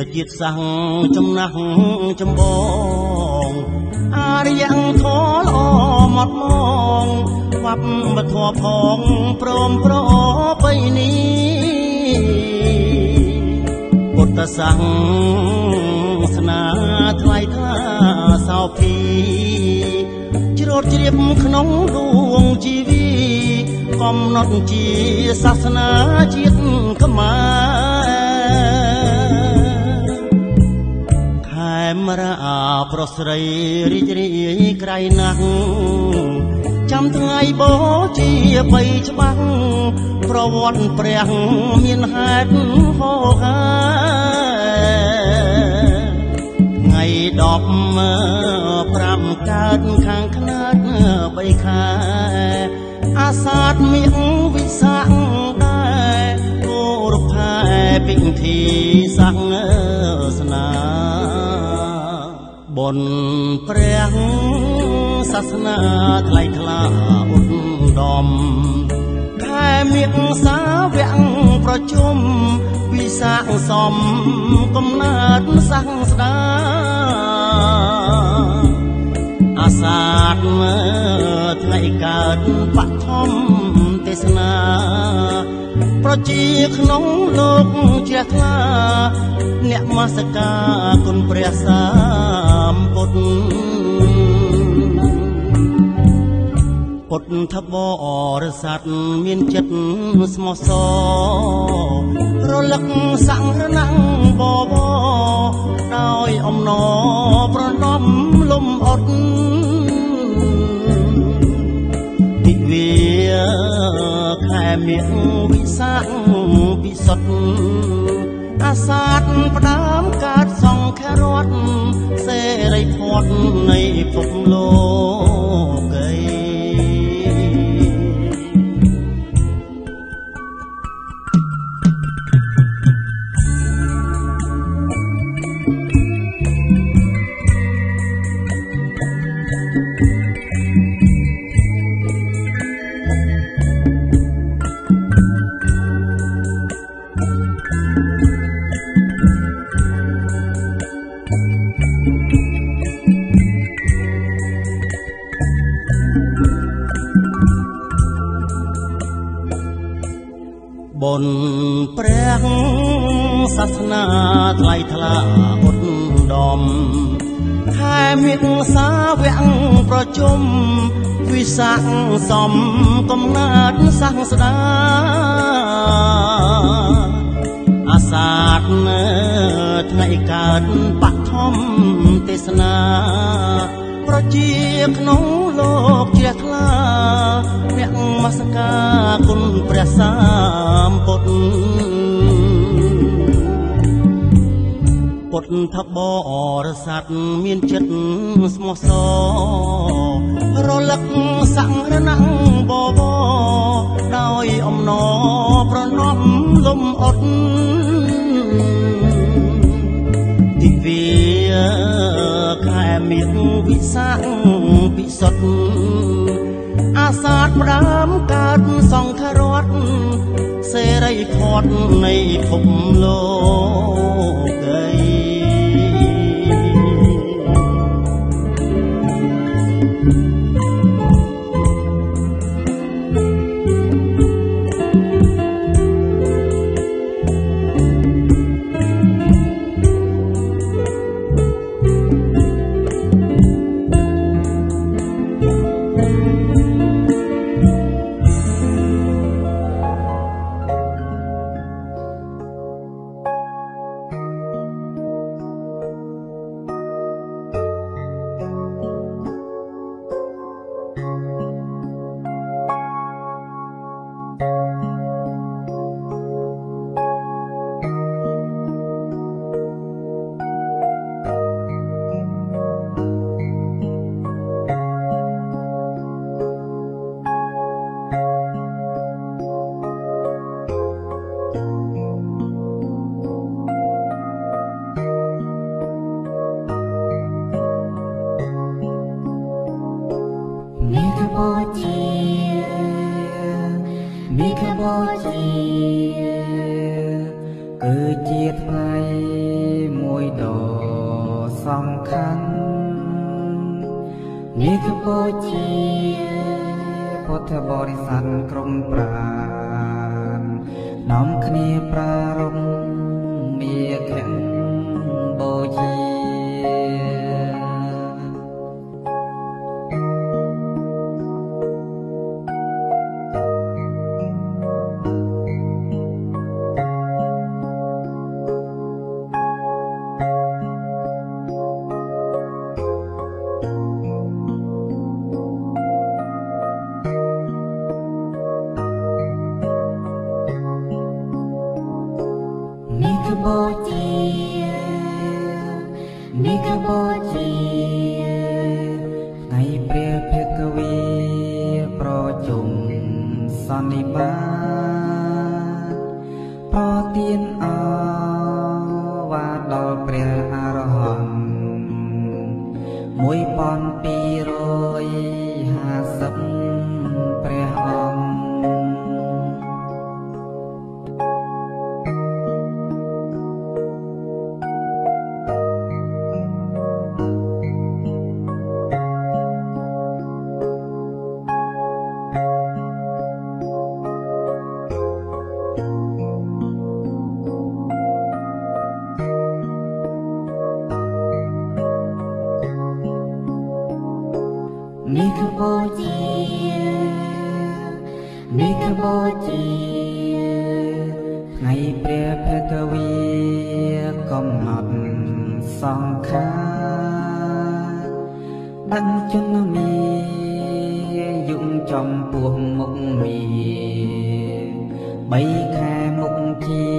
ជាតិសាំងចំណាស់ចំបងអរិយ៉ាងធម៌ល្អមកមកវប្បធម៌ផងព្រមប្របីនេះពុទ្ធសាសនាថ្លៃថ្លាសោភីជ្រោតជ្រាបក្នុងដួងជីវីកំណត់ជាសាសនាជាតិខ្មែរខេមរាប្រស្រីរីករាយក្រៃណាស់ចាំថ្ងៃបូជាបីច្បាស់ប្រវត្តិព្រះមានហេតុហោហាថ្ងៃ15កើតខាងខ្នាត3ខែអាសាឍមៀងវិសាខដែរគោរពខែពិធីសាសនាបុណ្យព្រះសាសនាថ្លៃថ្លាឧត្តមខែមៀងសាវៈប្រជុំវិសាខសំកំណើតសាសនាអាសាឍថ្ងៃកើតបឋមទេសនាប្រជាក្នុងលោកជ្រះថ្លាអ្នកមស្ការគុណព្រះសម្ពុទ្ធពុទ្ធបរិស័ទមានចិត្តស្មោះសររលឹកសង្ឃណាំងបបដោយអំណរប្រណំលំអត់ទិវាខែមៀងវិសាខពិសុទ្ធអាសាឍផ្ដើមកើតសង្ឃរដ្ឋសេរីផុតនៃភពលោកីបុណ្យព្រះសាសនាថ្លៃថ្លាឧត្តមខែមៀងសាវៈប្រជុំវិសាខសំកំណើតសាសនាអាសាឍថ្ងៃកើតបឋមទេសនាប្រជាក្នុងលោកជ្រះថ្លាអ្នកមស្ការគុណព្រះសម្ពុទ្ធពុទ្ធបរិស័ទមានចិត្តស្មោះសររលឹកសង្ឃណាំងបបដោយអំណរប្រណំលំអត់ទិវាខែមៀងវិសាខពិសុទ្ធអាសាឍផ្ដើមកើតសង្ឃរដ្ឋសេរីផុតនៃភពលោកីគឺជាថ្ងៃសំខាន់នេះគឺបូជាពុទ្ធបរិស័ទក្រុមប្រាណនាំគ្នាប្រារព្ធមាឃបូជាបូជានេះគឺបូជាថ្ងៃព្រះភិក្ខវេប្រជុំសន្និបាតប្រទានឱវាទដល់ព្រះអរហន្ត1250ព្រះអង្គនេះគឺបូជានេះគឺបូជាថ្ងៃព្រះភិក្ខវេកំណត់សង្ខារដឹងជនមីយំចំពោះមុខមី3ខែមុខជា